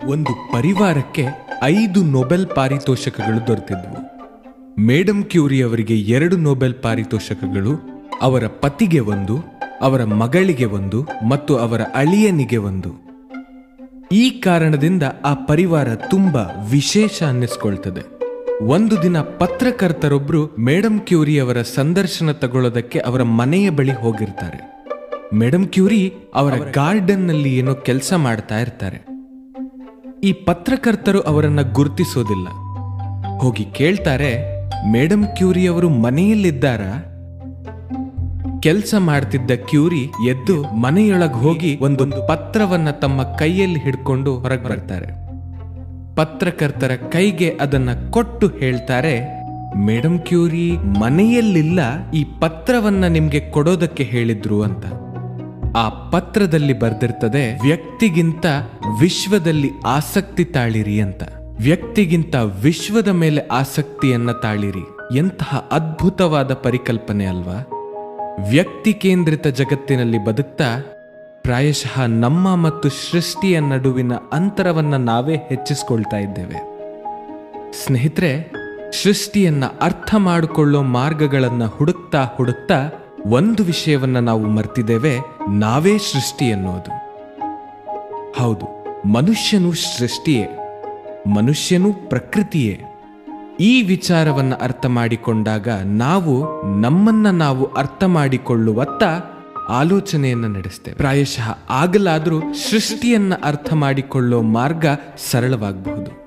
ಒಂದು ಪರಿವಾರಕ್ಕೆ 5 ನೊಬೆಲ್ ಪಾರಿತೋಷಕಗಳು ದೊರೆತಿದ್ವು. ಮೇಡಮ್ ಕ್ಯೂರಿ ಅವರಿಗೆ 2 ನೊಬೆಲ್ ಪಾರಿತೋಷಕಗಳು, ಅವರ ಪತಿಗೆ 1, ಅವರ ಮಗಳಿಗೆ 1 ಮತ್ತು ಅವರ ಅಳಿಯನಿಗೆ 1. ಈ ಕಾರಣದಿಂದ ಆ ಪರಿವಾರ ತುಂಬಾ ವಿಶೇಷ ಅನ್ನಿಸ್ಕೊಳ್ತದೆ. ಒಂದು ದಿನ ಪತ್ರಕರ್ತರೊಬ್ರು ಮೇಡಮ್ ಕ್ಯೂರಿ ಅವರ ಸಂದರ್ಶನ ತಗೊಳ್ಳೋದಕ್ಕೆ ಅವರ ಮನೆಯ ಬಳಿ ಹೋಗಿರ್ತಾರೆ. ಮೇಡಮ್ ಕ್ಯೂರಿ ಅವರ ಗಾರ್ಡನ್ ನಲ್ಲಿ ಏನೋ ಕೆಲಸ ಮಾಡ್ತಾ ಇರ್ತಾರೆ. ಈ ಪತ್ರಕರ್ತರು ಅವರನ್ನ ಗುರುತಿಸೋದಿಲ್ಲ. ಹೋಗಿ ಕೇಳ್ತಾರೆ, ಮೇಡಮ್ ಕ್ಯೂರಿ ಅವರು ಮನೆಯಲ್ಲಿದ್ದಾರಾ? ಕೆಲಸ ಮಾಡ್ತಿದ್ದ ಕ್ಯೂರಿ ಎದ್ದು ಮನೆಯೊಳಗೆ ಹೋಗಿ ಒಂದೊಂದು ಪತ್ರವನ್ನ ತಮ್ಮ ಕೈಯಲ್ಲಿ ಹಿಡ್ಕೊಂಡು ಹೊರಗೆ ಬರ್ತಾರೆ. ಪತ್ರಕರ್ತರ ಕೈಗೆ ಅದನ್ನ ಕೊಟ್ಟು ಹೇಳ್ತಾರೆ, ಮೇಡಮ್ ಕ್ಯೂರಿ ಮನೆಯಲ್ಲಿಲ್ಲ, ಈ ಪತ್ರವನ್ನ ನಿಮ್ಗೆ ಕೊಡೋದಕ್ಕೆ ಹೇಳಿದ್ರು ಅಂತ. ಆ ಪತ್ರದಲ್ಲಿ ಬರ್ದಿರ್ತದೆ, ವ್ಯಕ್ತಿಗಿಂತ ವಿಶ್ವದಲ್ಲಿ ಆಸಕ್ತಿ ತಾಳಿರಿ ಅಂತ. ವ್ಯಕ್ತಿಗಿಂತ ವಿಶ್ವದ ಮೇಲೆ ಆಸಕ್ತಿಯನ್ನ ತಾಳಿರಿ. ಎಂತಹ ಅದ್ಭುತವಾದ ಪರಿಕಲ್ಪನೆ ಅಲ್ವಾ? ವ್ಯಕ್ತಿ ಕೇಂದ್ರಿತ ಜಗತ್ತಿನಲ್ಲಿ ಬದುಕ್ತಾ ಪ್ರಾಯಶಃ ನಮ್ಮ ಮತ್ತು ಸೃಷ್ಟಿಯ ನಡುವಿನ ಅಂತರವನ್ನ ನಾವೇ ಹೆಚ್ಚಿಸ್ಕೊಳ್ತಾ ಇದ್ದೇವೆ. ಸ್ನೇಹಿತರೆ, ಸೃಷ್ಟಿಯನ್ನ ಅರ್ಥ ಮಾಡಿಕೊಳ್ಳೋ ಮಾರ್ಗಗಳನ್ನ ಹುಡುಕ್ತಾ ಒಂದು ವಿಷಯವನ್ನ ನಾವು ಮರ್ತಿದ್ದೇವೆ, ನಾವೇ ಸೃಷ್ಟಿ ಅನ್ನೋದು. ಹೌದು, ಮನುಷ್ಯನು ಸೃಷ್ಟಿಯೇ, ಮನುಷ್ಯನು ಪ್ರಕೃತಿಯೇ. ಈ ವಿಚಾರವನ್ನ ಅರ್ಥ ಮಾಡಿಕೊಂಡಾಗ ನಾವು ನಮ್ಮನ್ನ ನಾವು ಅರ್ಥ ಮಾಡಿಕೊಳ್ಳುವತ್ತ ಆಲೋಚನೆಯನ್ನ ನಡೆಸ್ತೇವೆ. ಪ್ರಾಯಶಃ ಆಗಲಾದರೂ ಸೃಷ್ಟಿಯನ್ನ ಅರ್ಥ ಮಾಡಿಕೊಳ್ಳೋ ಮಾರ್ಗ ಸರಳವಾಗಬಹುದು.